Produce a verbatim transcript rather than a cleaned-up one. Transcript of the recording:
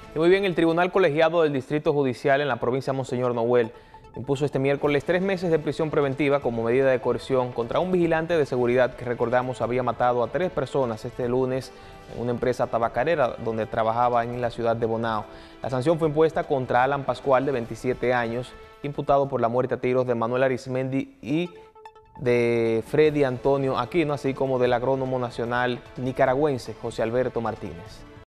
Y muy bien, el Tribunal Colegiado del Distrito Judicial en la provincia de Monseñor Noel impuso este miércoles tres meses de prisión preventiva como medida de coerción contra un vigilante de seguridad que, recordamos, había matado a tres personas este lunes en una empresa tabacarera donde trabajaba en la ciudad de Bonao. La sanción fue impuesta contra Alan Pascual, de veintisiete años, imputado por la muerte a tiros de Manuel Arismendi y de Freddy Antonio Aquino, así como del agrónomo nacional nicaragüense José Alberto Martínez.